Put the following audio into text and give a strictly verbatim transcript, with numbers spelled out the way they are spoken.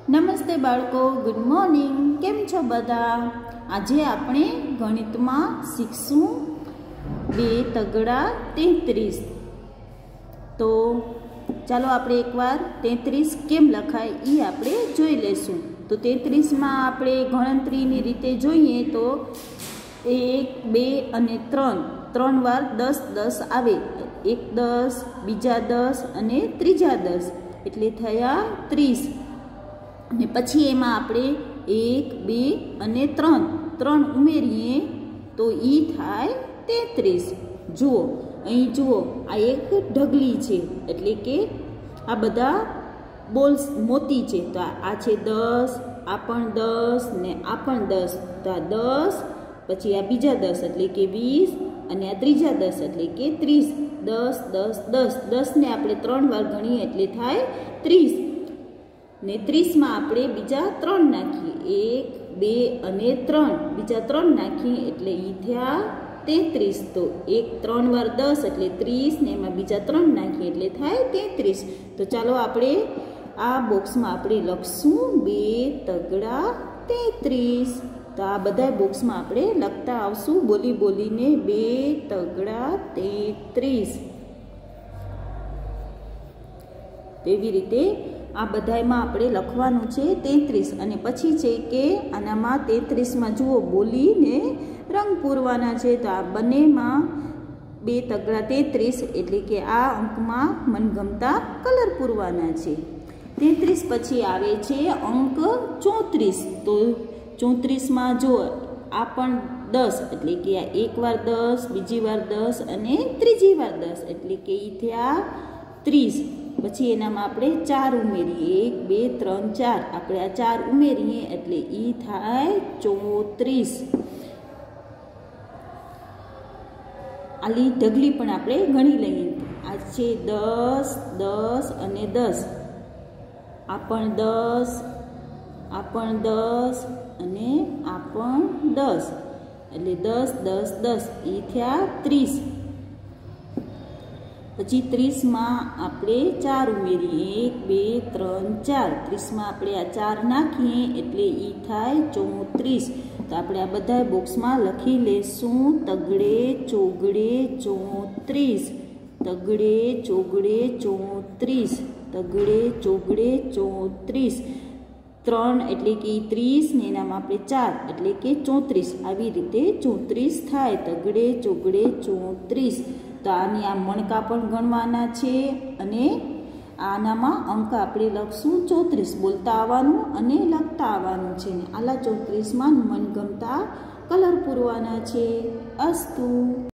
નમસ્તે બાળકો, good morning. કેમ છો બધા? આજે આપણે ગણિતમાં શીખશું બે તગડા તેત્રીસ. તો ચાલો આપણે એકવાર તેત્રીસ કેમ લખાય એ આપણે જોઈ લઈશું. તો તેત્રીસમાં આપણે ગણતરીની રીતે જોઈએ તો એક, બે અને ત્રણ ત્રણ વાર દસ દસ આવે. એક દસ, બીજા દસ અને ત્રીજા દસ એટલે થયા ત્રીસ. અને પછી એમાં આપણે એક, બે અને ત્રણ ત્રણ ઉમેરીએ તો એ થાય તેત્રીસ. જુઓ, અહીં જુઓ, આ એક ઢગલી છે, એટલે કે આ બધા બોલ્સ મોતી છે. તો આ છે દસ, આ પણ દસ ને આ પણ દસ. તો આ દસ, પછી આ બીજા દસ એટલે કે વીસ અને આ ત્રીજા દસ એટલે કે ત્રીસ. દસ દસ દસ દસને આપણે ત્રણ વાર ગણીએ એટલે થાય ત્રીસ. ને ત્રીસમાં આપણે બીજા ત્રણ નાખીએ, એક, બે અને ત્રણ બીજા ત્રણ નાખીએ એટલે એ થયા તેત્રીસ. તો એક ત્રણ વાર દસ એટલે ત્રીસ ને એમાં બીજા ત્રણ નાખીએ એટલે થાય તેત્રીસ. તો ચાલો આપણે આ બોક્સમાં આપણે લખશું બે તગડા તેત્રીસ. તો આ બધા બોક્સમાં આપણે લખતા આવશું બોલી બોલીને બે તગડા તેત્રીસ. તેવી રીતે આ બધામાં આપણે લખવાનું છે તેત્રીસ. અને પછી છે કે આનામાં તેત્રીસમાં જુઓ બોલીને રંગ પૂરવાના છે. તો આ બંનેમાં બે તગડા તેત્રીસ એટલે કે આ અંકમાં મનગમતા કલર પૂરવાના છે. તેત્રીસ પછી આવે છે અંક ચોત્રીસ. તો ચોત્રીસમાં જો આ પણ દસ એટલે કે આ એક વાર દસ, બીજી વાર દસ અને ત્રીજી વાર દસ એટલે કે એ થયા ત્રીસ. પછી એનામાં આપણે ચાર ઉમેરીએ, એક, બે, ત્રણ, ચાર. આપણે આ ચાર ઉમેરીએ એટલે એ થાય ચોત્રીસ. આલી ઢગલી પણ આપણે ગણી લઈએ. આ છે દસ, દસ અને દસ. આ પણ દસ, આ પણ દસ અને આ પણ દસ એટલે દસ દસ દસ એ થયા ત્રીસ. પછી ત્રીસમાં આપણે ચાર ઉમેરીએ, એક, બે, ત્રણ, ચાર. ત્રીસમાં આપણે આ ચાર નાખીએ એટલે એ થાય ચોત્રીસ. તો આપણે આ બધા બોક્સમાં લખી લેશું તગડે ચોગડે ચોત્રીસ, તગડે ચોગડે ચોત્રીસ, તગડે ચોગડે ચોત્રીસ. ત્રણ એટલે કે ત્રીસ ને એનામાં આપણે ચાર એટલે કે ચોત્રીસ. આવી રીતે ચોત્રીસ થાય તગડે ચોગડે ચોત્રીસ. તો આની આ મણકા પણ ગણવાના છે અને આનામાં અંક આપણે લખશું ચોત્રીસ. બોલતા આવવાનું અને લખતા આવવાનું છે. ને આલા ચોત્રીસમાં મનગમતા કલર પૂરવાના છે. અસ્તુ.